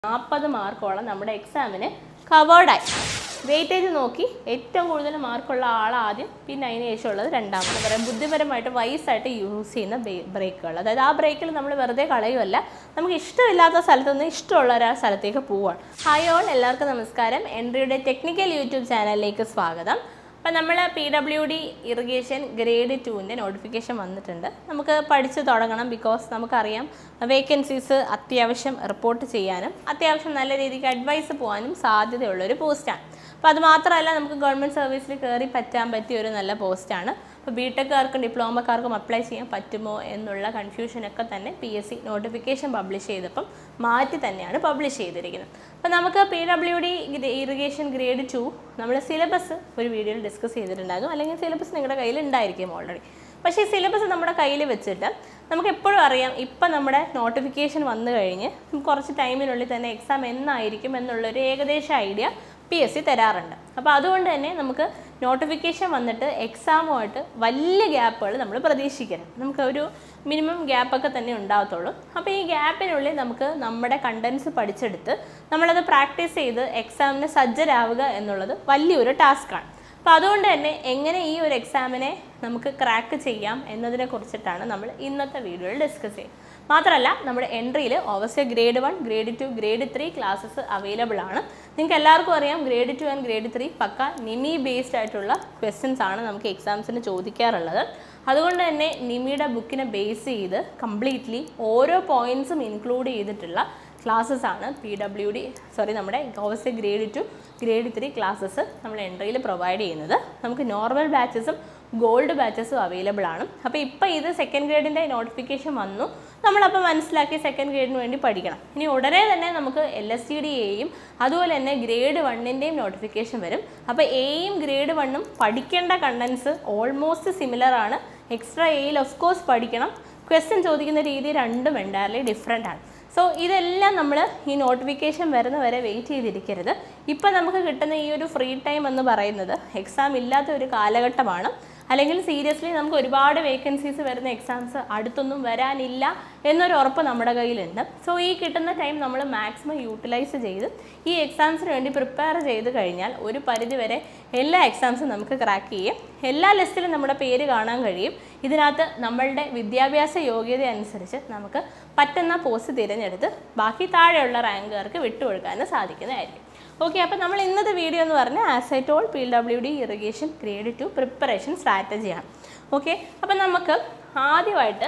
40 മാർക്കോളം നമ്മുടെ എക്സാമിന് കവേർഡായി. വെയിറ്റേജ് നോക്കി ഏറ്റവും കൂടുതൽ മാർക്കുള്ള ആൾ ആദ്യം, പിന്നെ അതിന് ശേഷമുള്ളത് രണ്ടാമത്. പറയാം ബുദ്ധിപരമായിട്ട് വൈസായിട്ട് യൂസ് ചെയ്യുന്ന ബ്രേക്കുകൾ. അതായത് ആ ബ്രേക്കിൽ നമ്മൾ വെറുതെ കളയുമല്ല, നമുക്ക് ഇഷ്ടമില്ലാത്ത സ്ഥലത്ത് നിന്ന് ഇഷ്ടമുള്ള ഒരു സ്ഥലത്തേക്ക് പോവുകയാണ്. ഹായ് ഓൾ, എല്ലാവർക്കും നമസ്കാരം. എൻട്രിയുടെ ടെക്നിക്കൽ യൂട്യൂബ് ചാനലിലേക്ക് സ്വാഗതം. അപ്പം നമ്മൾ PWD ഇറിഗേഷൻ ഗ്രേഡ് 2ൻ്റെ നോട്ടിഫിക്കേഷൻ വന്നിട്ടുണ്ട്. നമുക്ക് പഠിച്ച് തുടങ്ങണം. ബിക്കോസ് നമുക്കറിയാം വേക്കൻസീസ് അത്യാവശ്യം റിപ്പോർട്ട് ചെയ്യാനും അത്യാവശ്യം നല്ല രീതിക്ക് അഡ്വൈസ് പോകാനും സാധ്യതയുള്ളൊരു പോസ്റ്റാണ്. അപ്പോൾ അത് മാത്രമല്ല, നമുക്ക് ഗവൺമെൻറ് സർവീസിൽ കയറി പറ്റിയ ഒരു നല്ല പോസ്റ്റാണ്. അപ്പോൾ BTechകാർക്കും ഡിപ്ലോമക്കാർക്കും അപ്ലൈ ചെയ്യാൻ പറ്റുമോ എന്നുള്ള കൺഫ്യൂഷനൊക്കെ തന്നെ PSC നോട്ടിഫിക്കേഷൻ പബ്ലിഷ് ചെയ്തപ്പം മാറ്റി തന്നെയാണ് പബ്ലിഷ് ചെയ്തിരിക്കുന്നത്. അപ്പോൾ നമുക്ക് PWD ഇറിഗേഷൻ ഗ്രേഡ് 2 നമ്മൾ സിലബസ് ഒരു വീഡിയോയിൽ ഡിസ്കസ് ചെയ്തിട്ടുണ്ടായിരുന്നു. അല്ലെങ്കിൽ സിലബസ് നിങ്ങളുടെ കയ്യിൽ ഉണ്ടായിരിക്കും ഓൾറെഡി. പക്ഷേ ഈ സിലബസ് നമ്മുടെ കയ്യിൽ വെച്ചിട്ട് നമുക്ക് എപ്പോഴും അറിയാം, ഇപ്പം നമ്മുടെ നോട്ടിഫിക്കേഷൻ വന്നു കഴിഞ്ഞ് കുറച്ച് ടൈമിനുള്ളിൽ തന്നെ എക്സാം എന്നായിരിക്കും എന്നുള്ളൊരു ഏകദേശ ഐഡിയ PSC തരാറുണ്ട്. അപ്പോൾ അതുകൊണ്ട് തന്നെ നമുക്ക് നോട്ടിഫിക്കേഷൻ വന്നിട്ട് എക്സാമുമായിട്ട് വലിയ ഗ്യാപ്പുകൾ നമ്മൾ പ്രതീക്ഷിക്കണം. നമുക്ക് ഒരു മിനിമം ഗ്യാപ്പൊക്കെ തന്നെ ഉണ്ടാകത്തുള്ളൂ. അപ്പോൾ ഈ ഗ്യാപ്പിനുള്ളിൽ നമുക്ക് നമ്മുടെ കണ്ടൻസ് പഠിച്ചെടുത്ത് നമ്മളത് പ്രാക്ടീസ് ചെയ്ത് എക്സാമിന് സജ്ജരാവുക എന്നുള്ളത് വലിയൊരു ടാസ്ക്കാണ്. അപ്പോൾ അതുകൊണ്ട് തന്നെ എങ്ങനെ ഈ ഒരു എക്സാമിനെ നമുക്ക് ക്രാക്ക് ചെയ്യാം എന്നതിനെ കുറിച്ചിട്ടാണ് നമ്മൾ ഇന്നത്തെ വീഡിയോയിൽ ഡിസ്കസ് ചെയ്യുന്നത്. മാത്രമല്ല, നമ്മുടെ എൻട്രിയിൽ ഓവസ്യ grade 1, grade 2, grade 3 classes available ആണ്. നിങ്ങൾക്ക് എല്ലാവർക്കും അറിയാം, ഗ്രേഡ് 2 ആൻഡ് ഗ്രേഡ് 3 പക്ക നിമി ബേസ്ഡ് ആയിട്ടുള്ള ക്വസ്റ്റ്യൻസ് ആണ് നമുക്ക് എക്സാംസിന് ചോദിക്കാറുള്ളത്. അതുകൊണ്ട് തന്നെ നിമിയുടെ ബുക്കിനെ ബേസ് ചെയ്ത് കംപ്ലീറ്റ്ലി ഓരോ പോയിൻറ്റ്സും ഇൻക്ലൂഡ് ചെയ്തിട്ടുള്ള ക്ലാസ്സസ് ആണ് നമ്മുടെ ഓവസ്യ ഗ്രേഡ് 2, ഗ്രേഡ് 3 ക്ലാസ്സസ് നമ്മൾ എൻട്രിയിൽ പ്രൊവൈഡ് ചെയ്യുന്നത്. നമുക്ക് നോർമൽ ബാച്ചസും ഗോൾഡ് ബാച്ചസും അവൈലബിൾ ആണ്. അപ്പോൾ ഇപ്പോൾ ഇത് സെക്കൻഡ് ഗ്രേഡിൻ്റെ നോട്ടിഫിക്കേഷൻ വന്നു, നമ്മളപ്പോൾ മനസ്സിലാക്കി സെക്കൻഡ് ഗ്രേഡിന് വേണ്ടി പഠിക്കണം. ഇനി ഉടനെ തന്നെ നമുക്ക് LSTDAയും അതുപോലെ തന്നെ ഗ്രേഡ് 1ൻ്റെയും നോട്ടിഫിക്കേഷൻ വരും. അപ്പോൾ Aയും ഗ്രേഡ് 1ഉം പഠിക്കേണ്ട കണ്ടൻസ് ഓൾമോസ്റ്റ് സിമിലർ ആണ്. എക്സ്ട്രാ Aയിൽ ഓഫ് കോഴ്സ് പഠിക്കണം. ക്വസ്റ്റ്യൻ ചോദിക്കുന്ന രീതി രണ്ടും എൻറ്റയർലി ഡിഫറെൻ്റ് ആണ്. സോ ഇതെല്ലാം നമ്മൾ ഈ നോട്ടിഫിക്കേഷൻ വരുന്ന വരെ വെയിറ്റ് ചെയ്തിരിക്കരുത്. ഇപ്പം നമുക്ക് കിട്ടുന്ന ഈ ഒരു ഫ്രീ ടൈം എന്ന് പറയുന്നത് എക്സാം ഇല്ലാത്ത ഒരു കാലഘട്ടമാണ്. അല്ലെങ്കിൽ സീരിയസ്ലി നമുക്ക് ഒരുപാട് വേക്കൻസീസ് വരുന്ന എക്സാംസ് അടുത്തൊന്നും വരാനില്ല എന്നൊരു ഉറപ്പ് നമ്മുടെ കയ്യിലുണ്ട്. സോ ഈ കിട്ടുന്ന ടൈം നമ്മൾ മാക്സിമം യൂട്ടിലൈസ് ചെയ്ത് ഈ എക്സാംസിന് വേണ്ടി പ്രിപ്പയർ ചെയ്ത് കഴിഞ്ഞാൽ ഒരു പരിധിവരെ എല്ലാ എക്സാംസും നമുക്ക് ക്രാക്ക് ചെയ്യും. എല്ലാ ലിസ്റ്റിലും നമ്മുടെ പേര് കാണാൻ കഴിയും. ഇതിനകത്ത് നമ്മളുടെ വിദ്യാഭ്യാസ യോഗ്യത അനുസരിച്ച് നമുക്ക് പറ്റുന്ന പോസ്റ്റ് തിരഞ്ഞെടുത്ത് ബാക്കി താഴെയുള്ള റാങ്കുകാർക്ക് വിട്ടുകൊടുക്കാനും സാധിക്കുന്നതായിരിക്കും. ഓക്കെ, അപ്പോൾ നമ്മൾ ഇന്നത്തെ വീഡിയോ എന്ന് പറഞ്ഞാൽ as I told PWD irrigation grade 2 preparation സ്ട്രാറ്റജിയാണ്. ഓക്കെ, അപ്പോൾ നമുക്ക് ആദ്യമായിട്ട്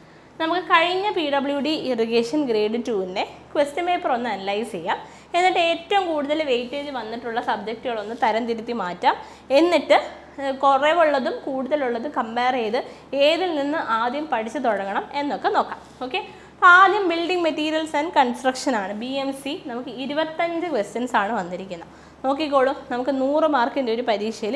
കഴിഞ്ഞ PWD ഇറിഗേഷൻ ഗ്രേഡ് 2ൻ്റെ ക്വസ്റ്റ്യൻ പേപ്പർ ഒന്ന് അനലൈസ് ചെയ്യാം. എന്നിട്ട് ഏറ്റവും കൂടുതൽ വെയിറ്റേജ് വന്നിട്ടുള്ള സബ്ജക്റ്റുകളൊന്ന് തരംതിരുത്തി മാറ്റാം. എന്നിട്ട് കുറവുള്ളതും കൂടുതലുള്ളതും കമ്പയർ ചെയ്ത് ഏതിൽ നിന്ന് ആദ്യം പഠിച്ചു തുടങ്ങണം എന്നൊക്കെ നോക്കാം. ഓക്കെ, ആദ്യം ബിൽഡിംഗ് മെറ്റീരിയൽസ് ആൻഡ് കൺസ്ട്രക്ഷൻ ആണ്. BMC നമുക്ക് 25 ക്വസ്റ്റ്യൻസ് ആണ് വന്നിരിക്കുന്നത്. നോക്കിക്കോളൂ, നമുക്ക് 100 മാർക്കിൻ്റെ ഒരു പരീക്ഷയിൽ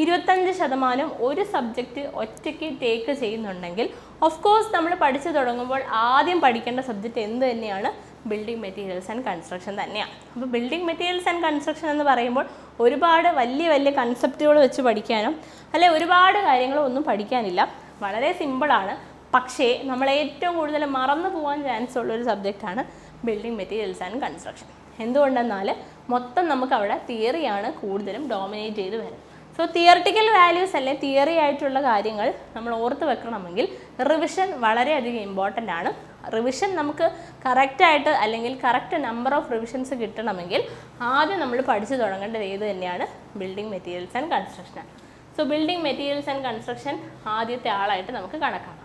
25% ഒരു സബ്ജക്റ്റ് ഒറ്റയ്ക്ക് ടേക്ക് ചെയ്യുന്നുണ്ടെങ്കിൽ ഓഫ് കോഴ്സ് നമ്മൾ പഠിച്ചു തുടങ്ങുമ്പോൾ ആദ്യം പഠിക്കേണ്ട സബ്ജക്റ്റ് എന്ത് തന്നെയാണ്? ബിൽഡിംഗ് മെറ്റീരിയൽസ് ആൻഡ് കൺസ്ട്രക്ഷൻ തന്നെയാണ്. അപ്പോൾ ബിൽഡിംഗ് മെറ്റീരിയൽസ് ആൻഡ് കൺസ്ട്രക്ഷൻ എന്ന് പറയുമ്പോൾ ഒരുപാട് വലിയ കൺസെപ്റ്റുകൾ വെച്ച് പഠിക്കാനോ അല്ലെ ഒരുപാട് കാര്യങ്ങളൊന്നും പഠിക്കാനില്ല. വളരെ സിമ്പിളാണ്. പക്ഷേ നമ്മൾ ഏറ്റവും കൂടുതൽ മറന്നു പോകാൻ ചാൻസ് ഉള്ളൊരു സബ്ജക്റ്റാണ് ബിൽഡിംഗ് മെറ്റീരിയൽസ് ആൻഡ് കൺസ്ട്രക്ഷൻ. എന്തുകൊണ്ടെന്നാൽ മൊത്തം നമുക്ക് അവിടെ തിയറിയാണ് കൂടുതലും ഡോമിനേറ്റ് ചെയ്ത് വരുന്നത്. സോ തിയറിറ്റിക്കൽ വാല്യൂസ് അല്ലെ തിയറി ആയിട്ടുള്ള കാര്യങ്ങൾ നമ്മൾ ഓർത്ത് വെക്കണമെങ്കിൽ റിവിഷൻ വളരെയധികം ഇമ്പോർട്ടൻ്റ് ആണ്. റിവിഷൻ നമുക്ക് കറക്റ്റായിട്ട് അല്ലെങ്കിൽ കറക്റ്റ് നമ്പർ ഓഫ് റിവിഷൻസ് കിട്ടണമെങ്കിൽ ആദ്യം നമ്മൾ പഠിച്ചു തുടങ്ങേണ്ടത് ഏത് തന്നെയാണ്? ബിൽഡിംഗ് മെറ്റീരിയൽസ് ആൻഡ് കൺസ്ട്രക്ഷനാണ്. So building materials and construction ആദ്യത്തെ ആളായിട്ട് നമുക്ക് കണക്കാക്കാം.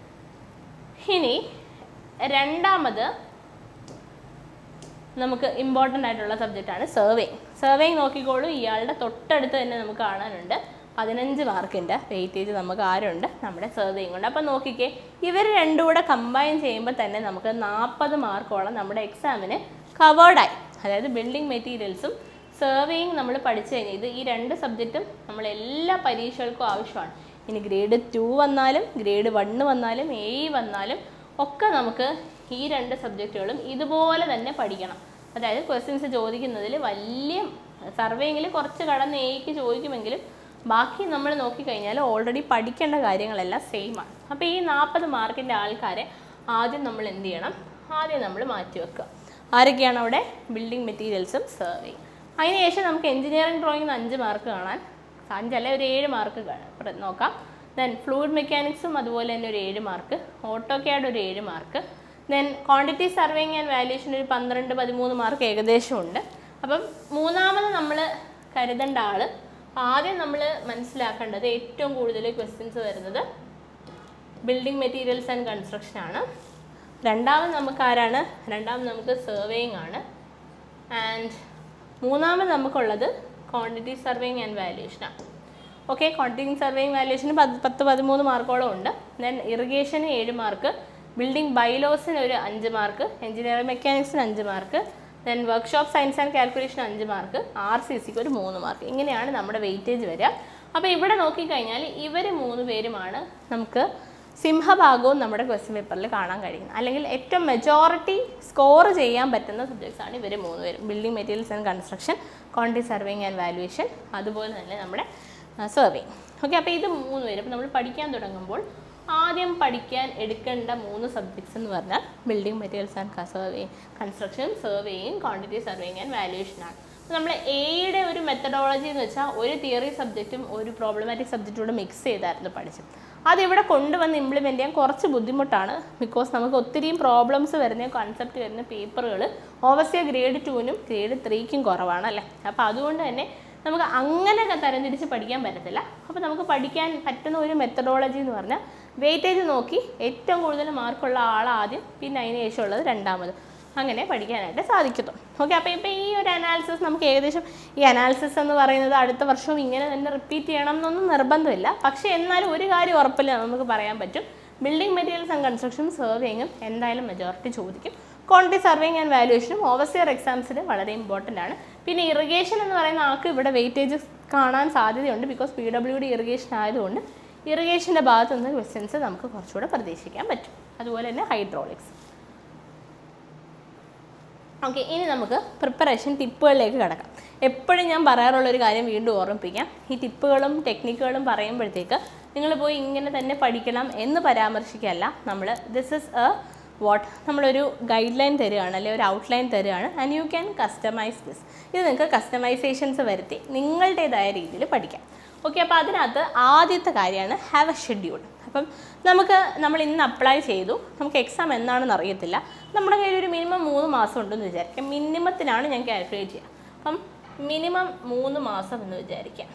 ഇനി രണ്ടാമത് നമുക്ക് ഇമ്പോർട്ടൻ്റ് ആയിട്ടുള്ള സബ്ജക്റ്റാണ് സർവേയിങ്. സർവേയിങ് നോക്കിക്കോളൂ, ഇയാളുടെ തൊട്ടടുത്ത് തന്നെ നമുക്ക് കാണാനുണ്ട് 15 മാർക്കിൻ്റെ വെയിറ്റേജ് നമുക്ക് ആരുണ്ട്? നമ്മുടെ സർവേയിങ് ഉണ്ട്. അപ്പോൾ നോക്കിക്കേ, ഇവർ രണ്ടും കൂടെ കമ്പൈൻ ചെയ്യുമ്പോൾ തന്നെ നമുക്ക് 40 മാർക്കോളം നമ്മുടെ എക്സാമിന് കവേർഡായി. അതായത് ബിൽഡിംഗ് മെറ്റീരിയൽസും സർവേയിങ് നമ്മൾ പഠിച്ചു കഴിഞ്ഞാൽ ഈ 2 സബ്ജക്റ്റും നമ്മൾ എല്ലാ പരീക്ഷകൾക്കും ആവശ്യമാണ്. ഇനി ഗ്രേഡ് 2 വന്നാലും ഗ്രേഡ് 1 വന്നാലും A വന്നാലും ഒക്കെ നമുക്ക് ഈ 2 സബ്ജക്റ്റുകളും ഇതുപോലെ തന്നെ പഠിക്കണം. അതായത് ക്വസ്റ്റ്യൻസ് ചോദിക്കുന്നതിൽ വലിയ സർവേയിങ്ങിൽ കുറച്ച് കടന്ന് Aക്ക് ചോദിക്കുമെങ്കിലും ബാക്കി നമ്മൾ നോക്കിക്കഴിഞ്ഞാൽ ഓൾറെഡി പഠിക്കേണ്ട കാര്യങ്ങളെല്ലാം സെയിമാണ്. അപ്പോൾ ഈ 40 മാർക്കിൻ്റെ ആൾക്കാരെ ആദ്യം നമ്മൾ എന്ത് ചെയ്യണം? ആദ്യം നമ്മൾ മാറ്റി വെക്കുക. ആരൊക്കെയാണ് അവിടെ? ബിൽഡിംഗ് മെറ്റീരിയൽസും സർവേയും. അതിനുശേഷം നമുക്ക് എഞ്ചിനീയറിംഗ് ഡ്രോയിങ്ങിന് 5 മാർക്ക് കാണാൻ, 5 അല്ലെ ഒരു 7 മാർക്ക് നോക്കാം. ദെൻ ഫ്ലൂയിഡ് മെക്കാനിക്സും അതുപോലെ തന്നെ ഒരു 7 മാർക്ക്, ഓട്ടോക്യാഡ് ഒരു 7 mark, then quantity surveying and valuation ഒരു 12-13 മാർക്ക് ഏകദേശം ഉണ്ട്. അപ്പം മൂന്നാമത് നമ്മൾ കരുതേണ്ട ആൾ, ആദ്യം നമ്മൾ മനസ്സിലാക്കേണ്ടത് ഏറ്റവും കൂടുതൽ ക്വസ്റ്റ്യൻസ് വരുന്നത് ബിൽഡിംഗ് മെറ്റീരിയൽസ് ആൻഡ് കൺസ്ട്രക്ഷൻ ആണ്. രണ്ടാമത് നമുക്ക് ആരാണ്? രണ്ടാമത് നമുക്ക് സർവേയിങ് ആണ്. ആൻഡ് മൂന്നാമത് നമുക്കുള്ളത് ക്വാണ്ടിറ്റി സർവേയിങ് ആൻഡ് വാല്യൂഷനാണ്. ഓക്കെ, ക്വാണ്ടിറ്റി സർവേയിങ് വാല്യൂഷന് 10-13 മാർക്കോളം ഉണ്ട്. ദെൻ ഇറിഗേഷന് 7 മാർക്ക്, ബിൽഡിംഗ് ബൈലോസിന് ഒരു 5 മാർക്ക്, എഞ്ചിനീയറിംഗ് മെക്കാനിക്സിന് 5 mark, then workshop science and calculation 5 mark, RCCക്ക് ഒരു 3 മാർക്ക്. ഇങ്ങനെയാണ് നമ്മുടെ വെയിറ്റേജ് വരിക. അപ്പോൾ ഇവിടെ നോക്കിക്കഴിഞ്ഞാൽ ഇവർ 3 പേരുമാണ് നമുക്ക് സിംഹഭാഗവും നമ്മുടെ ക്വസ്റ്റ്യൻ പേപ്പറിൽ കാണാൻ കഴിയുന്നത്. അല്ലെങ്കിൽ ഏറ്റവും മെജോറിറ്റി സ്കോർ ചെയ്യാൻ പറ്റുന്ന സബ്ജക്ട്സ് ആണ് ഇവർ 3 പേരും. Building materials and construction, quantity surveying and valuation, അതുപോലെ തന്നെ നമ്മുടെ സർവേയിങ്. ഓക്കെ, അപ്പോൾ ഇത് 3 പേരും. അപ്പോൾ നമ്മൾ പഠിക്കാൻ തുടങ്ങുമ്പോൾ ആദ്യം പഠിക്കാൻ എടുക്കേണ്ട 3 സബ്ജക്ട്സ് എന്ന് പറഞ്ഞാൽ building materials and construction, surveying, quantity surveying and വാല്യൂഷനാണ്. അപ്പോൾ നമ്മൾ എയുടെ ഒരു മെത്തഡോളജി എന്ന് വെച്ചാൽ ഒരു തിയറി സബ്ജക്റ്റും ഒരു പ്രോബ്ലമാറ്റിക് സബ്ജക്റ്റും കൂടെ മിക്സ് ചെയ്തായിരുന്നു പഠിച്ചത്. അതിവിടെ കൊണ്ടുവന്ന് ഇംപ്ലിമെൻറ്റ് ചെയ്യാൻ കുറച്ച് ബുദ്ധിമുട്ടാണ്. ബിക്കോസ് നമുക്ക് ഒത്തിരിയും പ്രോബ്ലംസ് വരുന്ന കൺസെപ്റ്റ് വരുന്ന പേപ്പറുകൾ ഓവർസിയ ഗ്രേഡ് 2നും ഗ്രേഡ് 3ക്കും കുറവാണ് അല്ലേ. അപ്പോൾ അതുകൊണ്ട് തന്നെ നമുക്ക് അങ്ങനെ തരംതിരിച്ച് പഠിക്കാൻ പറ്റത്തില്ല. അപ്പോൾ നമുക്ക് പഠിക്കാൻ പറ്റുന്ന ഒരു മെത്തഡോളജി എന്ന് പറഞ്ഞാൽ വെയിറ്റേജ് നോക്കി ഏറ്റവും കൂടുതൽ മാർക്കുള്ള ആൾ ആദ്യം, പിന്നെ അതിന് ശേഷമുള്ളത് രണ്ടാമത്, അങ്ങനെ പഠിക്കാനായിട്ട് സാധിക്കുന്നു. ഓക്കെ, അപ്പോൾ ഇപ്പോൾ ഈ ഒരു അനാലിസിസ് നമുക്ക് ഏകദേശം, ഈ അനാലിസിസ് എന്ന് പറയുന്നത് അടുത്ത വർഷവും ഇങ്ങനെ തന്നെ റിപ്പീറ്റ് ചെയ്യണം എന്നൊന്നും നിർബന്ധമില്ല. പക്ഷേ എന്നാലും ഒരു കാര്യം ഉറപ്പില്ല, നമുക്ക് പറയാൻ പറ്റും, ബിൽഡിംഗ് മെറ്റീരിയൽസ് ആൻഡ് കൺസ്ട്രക്ഷൻ സർവേയിങ്ങും എന്തായാലും മെജോറിറ്റി ചോദിക്കും. ക്വാണ്ടിറ്റി സർവേയിങ് ആൻഡ് വാല്യൂഷനും ഓവർസിയർ എക്സാംസിന് വളരെ ഇമ്പോർട്ടൻ്റ് ആണ്. പിന്നെ ഇറിഗേഷൻ എന്ന് പറയുന്ന ആൾക്ക് ഇവിടെ വെയിറ്റേജ് കാണാൻ സാധ്യതയുണ്ട്. ബിക്കോസ് PWD ഇറിഗേഷൻ ആയതുകൊണ്ട് ഇറിഗേഷൻ്റെ ഭാഗത്തു നിന്ന് ക്വസ്റ്റ്യൻസ് നമുക്ക് കുറച്ചുകൂടെ പ്രതീക്ഷിക്കാൻ പറ്റും. അതുപോലെ തന്നെ ഹൈഡ്രോളിക്സ്. ഓക്കെ, ഇനി നമുക്ക് പ്രിപ്പറേഷൻ ടിപ്പുകളിലേക്ക് കിടക്കാം. എപ്പോഴും ഞാൻ പറയാറുള്ളൊരു കാര്യം വീണ്ടും ഓർമ്മിപ്പിക്കാം. ഈ ടിപ്പുകളും ടെക്നിക്കുകളും പറയുമ്പോഴത്തേക്ക് നിങ്ങൾ പോയി ഇങ്ങനെ തന്നെ പഠിക്കണം എന്ന് പരാമർശിക്കുകയല്ല. നമ്മൾ ദിസ് ഇസ് നമ്മളൊരു ഗൈഡ് ലൈൻ തരികയാണ്, അല്ലെങ്കിൽ ഒരു ഔട്ട്ലൈൻ തരികയാണ്. And you can customise this. ഇത് നിങ്ങൾക്ക് കസ്റ്റമൈസേഷൻസ് വരുത്തി നിങ്ങളുടേതായ രീതിയിൽ പഠിക്കാം. ഓക്കെ, അപ്പോൾ അതിനകത്ത് ആദ്യത്തെ കാര്യമാണ് ഹാവ് എ ഷെഡ്യൂൾ. അപ്പം നമ്മൾ ഇന്ന് അപ്ലൈ ചെയ്തു, നമുക്ക് എക്സാം എന്നാണെന്ന് അറിയത്തില്ല. നമ്മുടെ കയ്യിൽ ഒരു മിനിമം 3 മാസം ഉണ്ടെന്ന് വിചാരിക്കാം. മിനിമത്തിനാണ് ഞാൻ കാൽക്കുലേറ്റ് ചെയ്യുക. അപ്പം മിനിമം 3 മാസം എന്ന് വിചാരിക്കാം.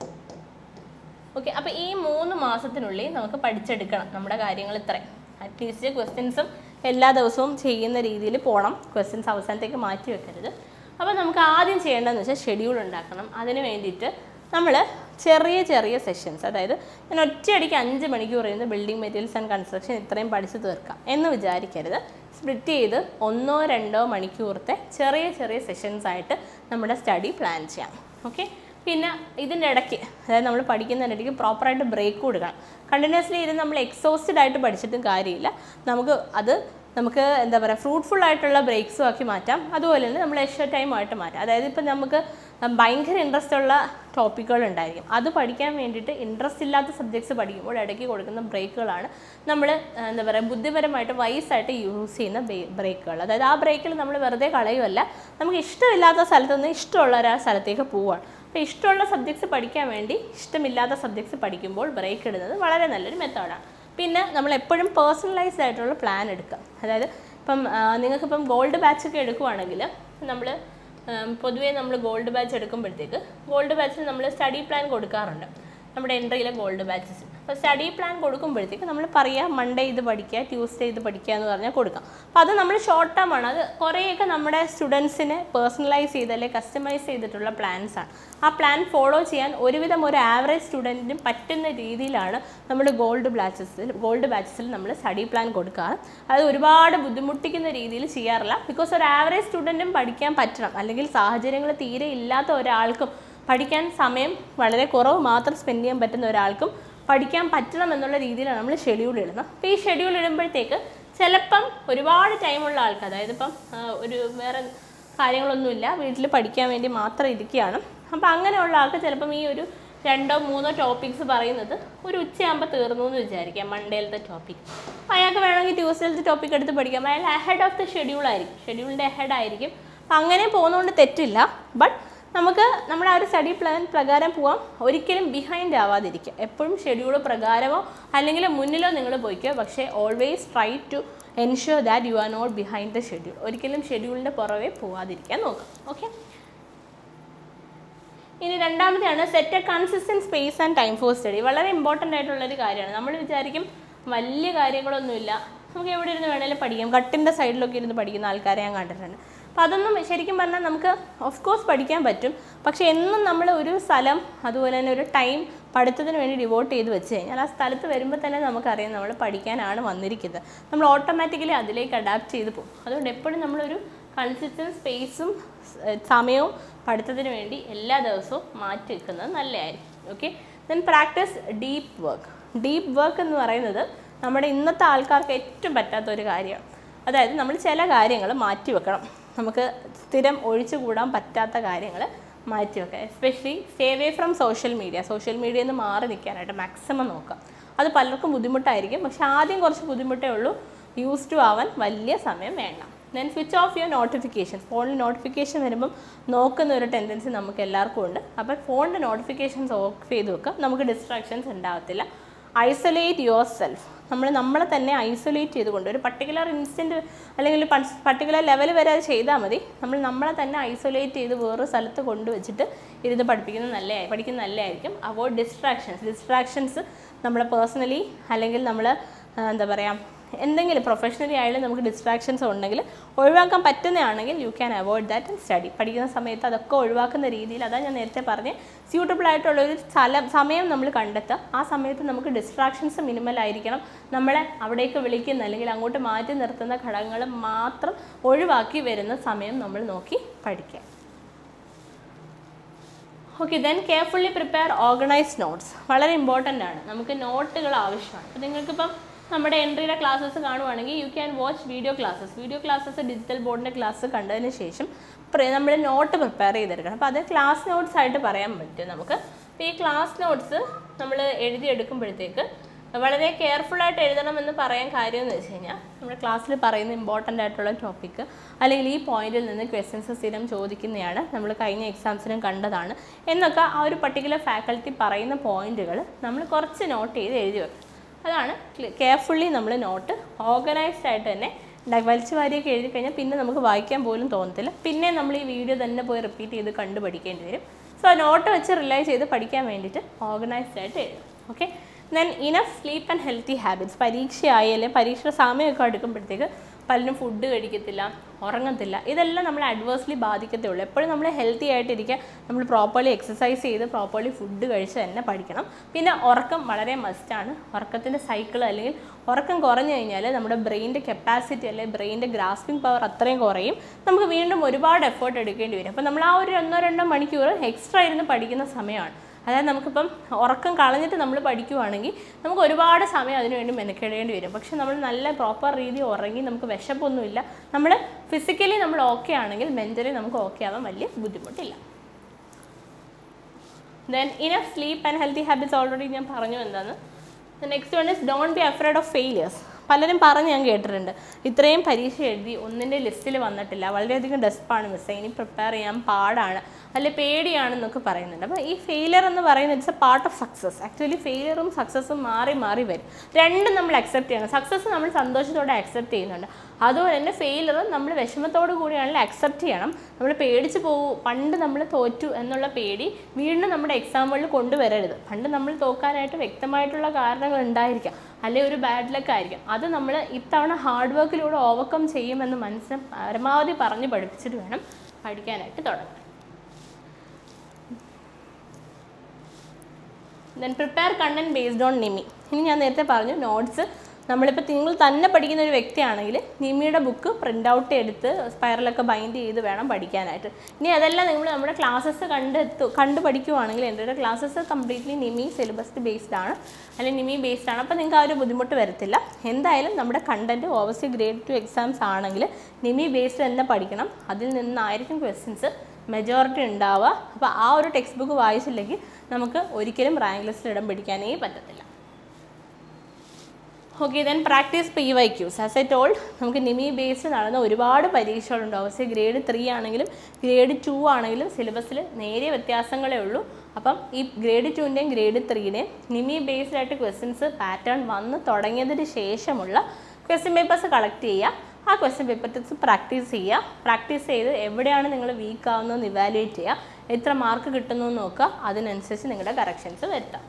ഓക്കെ, അപ്പോൾ ഈ 3 മാസത്തിനുള്ളിൽ നമുക്ക് പഠിച്ചെടുക്കണം നമ്മുടെ കാര്യങ്ങൾ ഇത്രയും. അറ്റ്ലീസ്റ്റ് ക്വസ്റ്റ്യൻസും എല്ലാ ദിവസവും ചെയ്യുന്ന രീതിയിൽ പോകണം. ക്വസ്റ്റ്യൻസ് അവസാനത്തേക്ക് മാറ്റി വെക്കരുത്. അപ്പോൾ നമുക്ക് ആദ്യം ചെയ്യേണ്ടതെന്ന് വെച്ചാൽ ഷെഡ്യൂൾ ഉണ്ടാക്കണം. അതിന് വേണ്ടിയിട്ട് നമ്മൾ ചെറിയ ചെറിയ സെഷൻസ്, അതായത് ഞാൻ ഒറ്റയടിക്ക് 5 മണിക്കൂർ ഇരുന്ന് ബിൽഡിംഗ് മെറ്റീരിയൽസ് ആൻഡ് കൺസ്ട്രക്ഷൻ ഇത്രയും പഠിച്ച് തീർക്കാം എന്ന് വിചാരിക്കരുത്. സ്പ്ലിറ്റ് ചെയ്ത് 1-2 മണിക്കൂറത്തെ ചെറിയ ചെറിയ സെഷൻസ് ആയിട്ട് നമ്മുടെ സ്റ്റഡി പ്ലാൻ ചെയ്യാം. ഓക്കെ, പിന്നെ ഇതിൻ്റെ ഇടയ്ക്ക്, അതായത് നമ്മൾ പഠിക്കുന്നതിനിടയ്ക്ക് പ്രോപ്പറായിട്ട് ബ്രേക്ക് കൊടുക്കണം. കണ്ടിന്യൂസ്ലി ഇരുന്ന് നമ്മൾ എക്സോസ്റ്റഡ് ആയിട്ട് പഠിച്ചിട്ടും കാര്യമില്ല. നമുക്ക് എന്താ പറയുക, ഫ്രൂട്ട്ഫുൾ ആയിട്ടുള്ള ബ്രേക്സും ആക്കി മാറ്റാം. അതുപോലെ തന്നെ നമ്മൾ എക്സ്ട്രാ ടൈമായിട്ട് മാറ്റാം. അതായത് ഇപ്പം നമുക്ക് ഭയങ്കര ഇൻട്രസ്റ്റ് ഉള്ള ടോപ്പിക്കുകൾ ഉണ്ടായിരിക്കും. അത് പഠിക്കാൻ വേണ്ടിയിട്ട് ഇൻട്രസ്റ്റ് ഇല്ലാത്ത സബ്ജക്ട്സ് പഠിക്കുമ്പോൾ ഇടയ്ക്ക് കൊടുക്കുന്ന ബ്രേക്കുകളാണ് നമ്മൾ എന്താ പറയുക, ബുദ്ധിപരമായിട്ട് വൈസായിട്ട് യൂസ് ചെയ്യുന്ന ബ്രേക്കുകൾ. അതായത് ആ ബ്രേക്കിൽ നമ്മൾ വെറുതെ കളയുമല്ല, നമുക്ക് ഇഷ്ടമില്ലാത്ത സ്ഥലത്ത് നിന്ന് ഇഷ്ടമുള്ള ഒരു സ്ഥലത്തേക്ക് പോവുകയാണ്. അപ്പോൾ ഇഷ്ടമുള്ള സബ്ജക്ട്സ് പഠിക്കാൻ വേണ്ടി ഇഷ്ടമില്ലാത്ത സബ്ജക്ട്സ് പഠിക്കുമ്പോൾ ബ്രേക്ക് ഇടുന്നത് വളരെ നല്ലൊരു മെത്തേഡാണ്. പിന്നെ നമ്മൾ എപ്പോഴും പേഴ്സണലൈസ്ഡ് ആയിട്ടുള്ള പ്ലാൻ എടുക്കുക. അതായത് ഇപ്പം നിങ്ങൾക്കിപ്പം ഗോൾഡ് ബാച്ചൊക്കെ എടുക്കുവാണെങ്കിൽ പൊതുവേ നമ്മൾ ഗോൾഡ് ബാച്ച് എടുക്കുമ്പോഴത്തേക്ക് ഗോൾഡ് ബാച്ചിൽ നമ്മൾ സ്റ്റഡി പ്ലാൻ കൊടുക്കാറുണ്ട് നമ്മുടെ എൻട്രിയിലെ ഗോൾഡ് ബാച്ചസിന്. അപ്പോൾ സ്റ്റഡി പ്ലാൻ കൊടുക്കുമ്പോഴത്തേക്ക് നമ്മൾ പറയുക മൺഡേ ഇത് പഠിക്കുക, ട്യൂസ്ഡേ ഇത് പഠിക്കുക എന്ന് പറഞ്ഞാൽ കൊടുക്കാം. അപ്പോൾ അത് നമ്മൾ ഷോർട്ട് ടേം ആണ്. അത് കുറേയൊക്കെ നമ്മുടെ സ്റ്റുഡൻസിനെ പേഴ്സണലൈസ് ചെയ്ത് അല്ലെങ്കിൽ കസ്റ്റമൈസ് ചെയ്തിട്ടുള്ള പ്ലാൻസാണ്. ആ പ്ലാൻ ഫോളോ ചെയ്യാൻ ഒരുവിധം ഒരു ആവറേജ് സ്റ്റുഡൻറ്റിനും പറ്റുന്ന രീതിയിലാണ് നമ്മൾ ഗോൾഡ് ബാച്ചസിൽ നമ്മൾ സ്റ്റഡി പ്ലാൻ കൊടുക്കാറ്. അത് ഒരുപാട് ബുദ്ധിമുട്ടിക്കുന്ന രീതിയിൽ ചെയ്യാറില്ല. ബിക്കോസ് ഒരു ആവറേജ് സ്റ്റുഡൻറ്റും പഠിക്കാൻ പറ്റണം, അല്ലെങ്കിൽ സാഹചര്യങ്ങൾ തീരെ ഇല്ലാത്ത ഒരാൾക്കും പഠിക്കാൻ സമയം വളരെ കുറവ് മാത്രം സ്പെൻഡ് ചെയ്യാൻ പറ്റുന്ന ഒരാൾക്കും പഠിക്കാൻ പറ്റണം എന്നുള്ള രീതിയിലാണ് നമ്മൾ ഷെഡ്യൂൾ ഇടുന്നത്. അപ്പോൾ ഈ ഷെഡ്യൂൾ ഇടുമ്പോഴത്തേക്ക് ചിലപ്പം ഒരുപാട് ടൈമുള്ള ആൾക്ക്, അതായത് ഇപ്പം ഒരു വേറെ കാര്യങ്ങളൊന്നുമില്ല, വീട്ടിൽ പഠിക്കാൻ വേണ്ടി മാത്രം ഇരിക്കുകയാണ്. അപ്പോൾ അങ്ങനെയുള്ള ആൾക്ക് ചിലപ്പം ഈ ഒരു 2 or 3 ടോപ്പിക്സ് പറയുന്നത് ഒരു ഉച്ചയാകുമ്പോൾ തീർന്നു എന്ന് വിചാരിക്കാം, മൺഡേയിലത്തെ ടോപ്പിക്. അപ്പോൾ അയാൾക്ക് വേണമെങ്കിൽ ട്യൂസ്ഡേയിലത്തെ ടോപ്പിക് എടുത്ത് പഠിക്കാം. അയാൾ അഹെഡ് ഓഫ് ദ ഷെഡ്യൂൾ ആയിരിക്കും, ഷെഡ്യൂളിൻ്റെ അഹെഡ് ആയിരിക്കും. അപ്പം അങ്ങനെ പോകുന്നതുകൊണ്ട് തെറ്റില്ല. ബട്ട് നമുക്ക് നമ്മുടെ ആ ഒരു സ്റ്റഡി പ്ലാൻ പ്രകാരം പോകാം, ഒരിക്കലും ബിഹൈൻഡ് ആവാതിരിക്കുക. എപ്പോഴും ഷെഡ്യൂൾ പ്രകാരമോ അല്ലെങ്കിൽ മുന്നിലോ നിങ്ങൾ പോയിക്കോ, പക്ഷേ always try to ensure that you are not behind the schedule. ഒരിക്കലും ഷെഡ്യൂളിൻ്റെ പുറകെ പോകാതിരിക്കാൻ നോക്കാം. ഓക്കെ, ഇനി രണ്ടാമത്തെയാണ് set a consistent space and time for study. വളരെ ഇമ്പോർട്ടൻ്റ് ആയിട്ടുള്ളൊരു കാര്യമാണ്. നമ്മൾ വിചാരിക്കും വലിയ കാര്യങ്ങളൊന്നുമില്ല, നമുക്ക് എവിടെ ഇരുന്ന് വേണമെങ്കിലും പഠിക്കാം. കട്ടിൻ്റെ സൈഡിലൊക്കെ ഇരുന്ന് പഠിക്കുന്ന ആൾക്കാരെ ഞാൻ കണ്ടിട്ടുണ്ട്. അപ്പോൾ അതൊന്നും ശരിക്കും പറഞ്ഞാൽ നമുക്ക് ഓഫ് കോഴ്സ് പഠിക്കാൻ പറ്റും, പക്ഷേ എന്നും നമ്മൾ ഒരു സ്ഥലം അതുപോലെ തന്നെ ഒരു ടൈം പഠിത്തത്തിന് വേണ്ടി ഡിവോട്ട് ചെയ്ത് വെച്ച് കഴിഞ്ഞാൽ ആ സ്ഥലത്ത് വരുമ്പോൾ തന്നെ നമുക്കറിയാം നമ്മൾ പഠിക്കാനാണ് വന്നിരിക്കുന്നത്. നമ്മൾ ഓട്ടോമാറ്റിക്കലി അതിലേക്ക് അഡാപ്റ്റ് ചെയ്ത് പോകും. അതുകൊണ്ട് എപ്പോഴും നമ്മളൊരു കൺസിസ്റ്റൻറ്റ് സ്പേസും സമയവും പഠിത്തത്തിന് വേണ്ടി എല്ലാ ദിവസവും മാറ്റി വെക്കുന്നത് നല്ലതായിരിക്കും. Okay, then practice deep work. Deep work എന്ന് പറയുന്നത് നമ്മുടെ ഇന്നത്തെ ആൾക്കാർക്ക് ഏറ്റവും പറ്റാത്തൊരു കാര്യമാണ്. അതായത് നമ്മൾ ചില കാര്യങ്ങൾ മാറ്റി വെക്കണം. നമുക്ക് സ്ഥിരം ഒഴിച്ചുകൂടാൻ പറ്റാത്ത കാര്യങ്ങൾ മാറ്റി വെക്കുക. Especially stay away from social media. Social മീഡിയയിൽ നിന്ന് മാറി നിൽക്കാനായിട്ട് മാക്സിമം നോക്കാം. അത് പലർക്കും ബുദ്ധിമുട്ടായിരിക്കും, പക്ഷേ ആദ്യം കുറച്ച് ബുദ്ധിമുട്ടേ ഉള്ളൂ. യൂസ് ടു ആവാൻ വലിയ സമയം വേണ്ട. Then switch off your notifications. ഫോണിൽ നോട്ടിഫിക്കേഷൻ വരുമ്പം നോക്കുന്ന ഒരു ടെൻഡൻസി നമുക്ക് എല്ലാവർക്കും ഉണ്ട്. അപ്പോൾ ഫോണിൻ്റെ നോട്ടിഫിക്കേഷൻസ് ഓഫ് ചെയ്ത് വെക്കുക, നമുക്ക് ഡിസ്ട്രാക്ഷൻസ് ഉണ്ടാകത്തില്ല. Isolate yourself. നമ്മളെ തന്നെ ഐസൊലേറ്റ് ചെയ്തുകൊണ്ട് ഒരു പർട്ടിക്കുലർ ഇൻസ്റ്റൻറ്റ് അല്ലെങ്കിൽ പർട്ടിക്കുലർ ലെവൽ വരെ അത് ചെയ്താൽ മതി. നമ്മളെ തന്നെ ഐസൊലേറ്റ് ചെയ്ത് വേറൊരു സ്ഥലത്ത് കൊണ്ടുവച്ചിട്ട് ഇരുന്ന് പഠിക്കുന്നത് നല്ലതായിരിക്കും. അവോയ്ഡ് ഡിസ്ട്രാക്ഷൻസ് നമ്മളെ പേഴ്സണലി അല്ലെങ്കിൽ നമ്മൾ എന്താ പറയുക എന്തെങ്കിലും പ്രൊഫഷണലി ആയാലും നമുക്ക് ഡിസ്ട്രാക്ഷൻസ് ഉണ്ടെങ്കിൽ ഒഴിവാക്കാൻ പറ്റുന്നതാണെങ്കിൽ you can avoid that and study. പഠിക്കുന്ന സമയത്ത് അതൊക്കെ ഒഴിവാക്കുന്ന രീതിയിൽ, അതാണ് ഞാൻ നേരത്തെ പറഞ്ഞ് സ്യൂട്ടബിൾ ആയിട്ടുള്ളൊരു സമയം നമ്മൾ കണ്ടെത്തുക. ആ സമയത്ത് നമുക്ക് ഡിസ്ട്രാക്ഷൻസ് മിനിമൽ ആയിരിക്കണം. നമ്മളെ അവിടേക്ക് വിളിക്കുന്ന അല്ലെങ്കിൽ അങ്ങോട്ട് മാറ്റി നിർത്തുന്ന ഘടകങ്ങൾ മാത്രം ഒഴിവാക്കി വരുന്ന സമയം നമ്മൾ നോക്കി പഠിക്കുക. Okay, then carefully prepare organise notes. വളരെ ഇമ്പോർട്ടൻ്റ് ആണ്. നമുക്ക് നോട്ടുകൾ ആവശ്യമാണ്. അപ്പോൾ നിങ്ങൾക്കിപ്പം നമ്മുടെ എൻട്രിയുടെ ക്ലാസ്സസ് കാണുവാണെങ്കിൽ you can watch video classes digital ബോർഡിൻ്റെ ക്ലാസ് കണ്ടതിന് ശേഷം നമ്മൾ നോട്ട് പ്രിപ്പയർ ചെയ്തെടുക്കണം. അപ്പോൾ അത് ക്ലാസ് നോട്ട്സ് ആയിട്ട് പറയാൻ പറ്റും നമുക്ക്. അപ്പോൾ ഈ ക്ലാസ് നോട്ട്സ് നമ്മൾ എഴുതിയെടുക്കുമ്പോഴത്തേക്ക് വളരെ കെയർഫുള്ളായിട്ട് എഴുതണമെന്ന് പറയാൻ കാര്യം എന്ന് വെച്ച് കഴിഞ്ഞാൽ നമ്മുടെ ക്ലാസ്സിൽ പറയുന്ന ഇമ്പോർട്ടൻ്റ് ആയിട്ടുള്ള ടോപ്പിക്ക് അല്ലെങ്കിൽ ഈ പോയിന്റിൽ നിന്ന് ക്വസ്റ്റ്യൻസ് സ്ഥിരം ചോദിക്കുന്നതാണ്, നമ്മൾ കഴിഞ്ഞ എക്സാംസിനും കണ്ടതാണ് എന്നൊക്കെ ആ ഒരു പർട്ടിക്കുലർ ഫാക്കൽറ്റി പറയുന്ന പോയിന്റുകൾ നമ്മൾ കുറച്ച് നോട്ട് ചെയ്ത് എഴുതി വെക്കണം. അതാണ് കെയർഫുള്ളി നമ്മൾ നോട്ട് ഓർഗനൈസ്ഡ് ആയിട്ട് തന്നെ വലിച്ചു വാരിയൊക്കെ എഴുതി കഴിഞ്ഞാൽ പിന്നെ നമുക്ക് വായിക്കാൻ പോലും തോന്നത്തില്ല. പിന്നെ നമ്മൾ ഈ വീഡിയോ തന്നെ പോയി റിപ്പീറ്റ് ചെയ്ത് കണ്ടു പഠിക്കേണ്ടി വരും. സോ നോട്ട് വെച്ച് റിലൈ ചെയ്ത് പഠിക്കാൻ വേണ്ടിയിട്ട് ഓർഗനൈസ്ഡ് ആയിട്ട് എഴുതും. Okay, then enough sleep and healthy habits. പരീക്ഷയായാലും പരീക്ഷയുടെ സമയമൊക്കെ എടുക്കുമ്പോഴത്തേക്ക് പലരും ഫുഡ് കഴിക്കത്തില്ല, ഉറങ്ങത്തില്ല. ഇതെല്ലാം നമ്മൾ അഡ്വേഴ്സ്ലി ബാധിക്കത്തേ ഉള്ളൂ. എപ്പോഴും നമ്മൾ ഹെൽത്തി ആയിട്ടിരിക്കുക, നമ്മൾ പ്രോപ്പർലി എക്സസൈസ് ചെയ്ത് പ്രോപ്പർലി ഫുഡ് കഴിച്ച് തന്നെ പഠിക്കണം. പിന്നെ ഉറക്കം വളരെ മസ്റ്റാണ്. ഉറക്കത്തിൻ്റെ സൈക്കിൾ അല്ലെങ്കിൽ ഉറക്കം കുറഞ്ഞു കഴിഞ്ഞാൽ നമ്മുടെ ബ്രെയിനിൻ്റെ കപ്പാസിറ്റി അല്ലെങ്കിൽ ബ്രെയിനിൻ്റെ ഗ്രാസ്പിംഗ് പവർ അത്രയും കുറയും. നമുക്ക് വീണ്ടും ഒരുപാട് എഫേർട്ട് എടുക്കേണ്ടി വരും. അപ്പോൾ നമ്മൾ ആ ഒരു 1-2 മണിക്കൂർ എക്സ്ട്രാ ഇരുന്ന് പഠിക്കുന്ന സമയമാണ്. അതായത് നമുക്കിപ്പം ഉറക്കം കളഞ്ഞിട്ട് നമ്മൾ പഠിക്കുവാണെങ്കിൽ നമുക്ക് ഒരുപാട് സമയം അതിനുവേണ്ടി മെനക്കെടേണ്ടി വരും. പക്ഷെ നമ്മൾ നല്ല പ്രോപ്പർ രീതിയിൽ ഉറങ്ങി നമുക്ക് വിശപ്പൊന്നുമില്ല, നമ്മൾ ഫിസിക്കലി നമ്മൾ ഓക്കെ ആണെങ്കിൽ മെൻ്റലി നമുക്ക് ഓക്കെ ആവാൻ വലിയ ബുദ്ധിമുട്ടില്ല. Then enough sleep and healthy habits already ഞാൻ പറഞ്ഞു എന്താണ്. Next one is don't be afraid of failures. പലരും പറഞ്ഞ് ഞാൻ കേട്ടിട്ടുണ്ട്, ഇത്രയും പരീക്ഷ എഴുതി ഒന്നിൻ്റെ ലിസ്റ്റിൽ വന്നിട്ടില്ല, വളരെയധികം ഡെസ്പാണ് മിസ്സേ, ഇനി പ്രിപ്പയർ ചെയ്യാൻ പാടാണ് അല്ലെ പേടിയാണെന്നൊക്കെ പറയുന്നുണ്ട്. അപ്പോൾ ഈ ഫെയിലിയർ എന്ന് പറയുന്നത് it's a part of success. Actually ഫെയിലിയറും സക്സസ്സും മാറി മാറി വരും. രണ്ടും നമ്മൾ അക്സെപ്റ്റ് ചെയ്യണം. സക്സസ് നമ്മൾ സന്തോഷത്തോടെ അക്സെപ്റ്റ് ചെയ്യുന്നുണ്ട്, അതുപോലെ തന്നെ ഫെയിലിയർ നമ്മൾ വിഷമത്തോടു കൂടിയാണെങ്കിൽ അക്സെപ്റ്റ് ചെയ്യണം. നമ്മൾ പേടിച്ച് പോകും. പണ്ട് നമ്മൾ തോറ്റു എന്നുള്ള പേടി വീണ്ടും നമ്മുടെ എക്സാമുകളിൽ കൊണ്ടുവരരുത്. പണ്ട് നമ്മൾ തോക്കാനായിട്ട് വ്യക്തമായിട്ടുള്ള കാരണങ്ങൾ ഉണ്ടായിരിക്കാം, അല്ലെങ്കിൽ ഒരു ബാഡ് ലക്ക് ആയിരിക്കും. അത് നമ്മൾ ഇത്തവണ ഹാർഡ് വർക്കിലൂടെ ഓവർകം ചെയ്യുമെന്ന് മനസ്സിന് പരമാവധി പറഞ്ഞ് പഠിപ്പിച്ചിട്ട് വേണം പഠിക്കാനായിട്ട് തുടങ്ങാൻ. Then prepare content based on NIMI. ഇനി ഞാൻ നേരത്തെ പറഞ്ഞു നോട്ട്സ് നമ്മളിപ്പോൾ നിങ്ങൾ തന്നെ പഠിക്കുന്ന ഒരു വ്യക്തിയാണെങ്കിൽ നിമിയുടെ ബുക്ക് പ്രിൻ്റ് ഔട്ട് എടുത്ത് സ്പൈറലൊക്കെ ബൈൻഡ് ചെയ്ത് വേണം പഠിക്കാനായിട്ട്. ഇനി അതെല്ലാം നിങ്ങൾ നമ്മുടെ ക്ലാസ്സസ് കണ്ട് പഠിക്കുവാണെങ്കിൽ എൻ്റെ classes completely NIMI syllabus based ആണ് അല്ലെങ്കിൽ നിമി ബേസ്ഡ് ആണ്. അപ്പോൾ നിങ്ങൾക്ക് ആ ഒരു ബുദ്ധിമുട്ട് വരത്തില്ല. എന്തായാലും നമ്മുടെ കണ്ടൻറ്റ് ഓവസ്ലി ഗ്രേഡ് 2 എക്സാംസ് ആണെങ്കിൽ നിമി ബേസ്ഡ് തന്നെ പഠിക്കണം. അതിൽ നിന്നായിരിക്കും ക്വസ്റ്റ്യൻസ് മെജോറിറ്റി ഉണ്ടാവുക. അപ്പോൾ ആ ഒരു ടെക്സ്റ്റ് ബുക്ക് വായിച്ചില്ലെങ്കിൽ നമുക്ക് ഒരിക്കലും റാങ്ക് ലിസ്റ്റിൽ ഇടം പിടിക്കാനേ പറ്റത്തില്ല. Okay, then practice PYQs. As I told, നമുക്ക് നിമി ബേസ്ഡ് നടന്ന ഒരുപാട് പരീക്ഷകളുണ്ട്. ഓബിയസ്ലി ഗ്രേഡ് 3 ആണെങ്കിലും ഗ്രേഡ് 2 ആണെങ്കിലും സിലബസിൽ നേരിയ വ്യത്യാസങ്ങളേ ഉള്ളൂ. അപ്പം ഈ ഗ്രേഡ് 2ൻ്റെയും ഗ്രേഡ് 3ൻ്റെയും നിമി ബേസ്ഡ് ആയിട്ട് ക്വസ്റ്റ്യൻസ് പാറ്റേൺ വന്ന് തുടങ്ങിയതിന് ശേഷമുള്ള ക്വസ്റ്റ്യൻ പേപ്പേഴ്സ് കളക്ട് ചെയ്യുക. ആ ക്വസ്റ്റ്യൻ പേപ്പേഴ്സ് പ്രാക്ടീസ് ചെയ്യുക. പ്രാക്ടീസ് ചെയ്ത് എവിടെയാണ് നിങ്ങൾ വീക്ക് ആവുന്നതെന്ന് ഇവാലുവേറ്റ് ചെയ്യുക. എത്ര മാർക്ക് കിട്ടുന്നു എന്ന് നോക്കുക. അതിനനുസരിച്ച് നിങ്ങളുടെ കറക്ഷൻസ് വരുത്താം.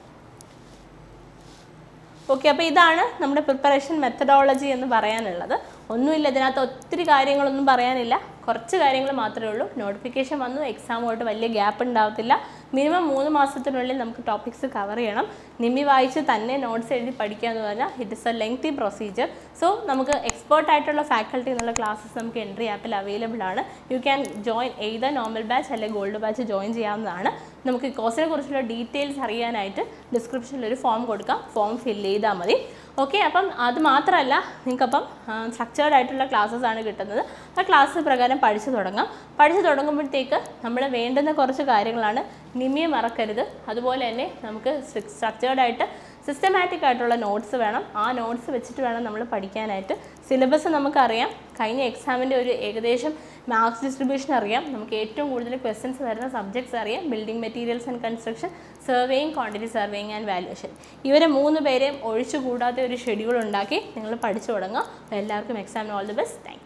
ഓക്കെ, അപ്പോൾ ഇതാണ് നമ്മുടെ പ്രിപ്പറേഷൻ മെത്തഡോളജി എന്ന് പറയാനുള്ളത്. ഒന്നുമില്ല, ഇതിനകത്ത് ഒത്തിരി കാര്യങ്ങളൊന്നും പറയാനില്ല. കുറച്ച് കാര്യങ്ങൾ മാത്രമേ ഉള്ളൂ. നോട്ടിഫിക്കേഷൻ വന്നു, എക്സാമുമായിട്ട് വലിയ ഗ്യാപ്പ് ഉണ്ടാവത്തില്ല. മിനിമം 3 മാസത്തിനുള്ളിൽ നമുക്ക് ടോപ്പിക്സ് കവർ ചെയ്യണം. നിമി വായിച്ച് തന്നെ നോട്ട്സ് എഴുതി പഠിക്കുക എന്ന് പറഞ്ഞാൽ it is a lengthy procedure. So നമുക്ക് എക്സ്പേർട്ട് ആയിട്ടുള്ള ഫാക്കൽറ്റി എന്നുള്ള ക്ലാസ്സസ് നമുക്ക് എൻട്രി ആപ്പിൽ അവൈലബിൾ ആണ്. You can join either normal batch അല്ലെങ്കിൽ ഗോൾഡ് ബാച്ച് ജോയിൻ ചെയ്യാവുന്നതാണ്. നമുക്ക് ഈ കോഴ്സിനെ കുറിച്ചുള്ള ഡീറ്റെയിൽസ് അറിയാനായിട്ട് ഡിസ്ക്രിപ്ഷനിൽ ഒരു ഫോം കൊടുക്കാം. ഫോം ഫില്ല് ചെയ്താൽ മതി. ഓക്കെ, അപ്പം അത് മാത്രമല്ല, നിങ്ങൾക്കപ്പം സ്ട്രക്ചേർഡ് ആയിട്ടുള്ള ക്ലാസ്സസ് ആണ് കിട്ടുന്നത്. ആ ക്ലാസ് പ്രകാരം പഠിച്ചു തുടങ്ങാം. പഠിച്ചു തുടങ്ങുമ്പോഴത്തേക്ക് നമ്മൾ വേണ്ടുന്ന കുറച്ച് കാര്യങ്ങളാണ്. നിമിയെ മറക്കരുത്. അതുപോലെ തന്നെ നമുക്ക് സ്ട്രക്ചേർഡ് ആയിട്ട് സിസ്റ്റമാറ്റിക് ആയിട്ടുള്ള നോട്ട്സ് വേണം. ആ നോട്ട്സ് വെച്ചിട്ട് വേണം നമ്മൾ പഠിക്കാനായിട്ട്. സിലബസ് നമുക്കറിയാം. കഴിഞ്ഞ എക്സാമിൻ്റെ ഒരു ഏകദേശം മാർക്സ് ഡിസ്ട്രിബ്യൂഷൻ അറിയാം. നമുക്ക് ഏറ്റവും കൂടുതൽ ക്വസ്റ്റ്യൻസ് വരുന്ന സബ്ജക്ട്സ് അറിയാം. Building materials and construction, surveying, quantity surveying and valuation. ഇവരെ 3 പേരെയും ഒഴിച്ചുകൂടാത്ത ഒരു ഷെഡ്യൂൾ ഉണ്ടാക്കി നിങ്ങൾ പഠിച്ചു തുടങ്ങുക. എല്ലാവർക്കും എക്സാമിന് all the best. Thank U.